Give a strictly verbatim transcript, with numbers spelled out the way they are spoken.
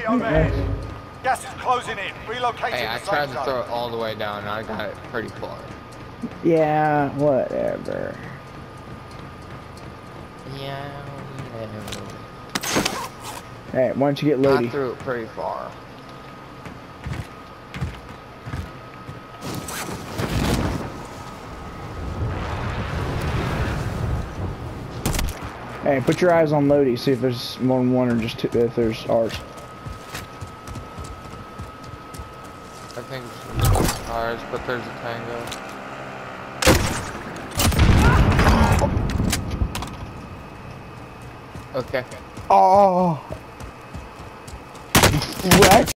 Enemy overhead. Gas is closing in. Relocating Hey, I the tried safe to zone. throw it all the way down and I got it pretty far. Yeah, whatever. Yeah, whatever. Hey, why don't you get I Lodi? threw it pretty far. Hey, put your eyes on Lodi, see if there's more than one or just two, if there's ours. I think it's ours, but there's a tango. Okay. Oh! What?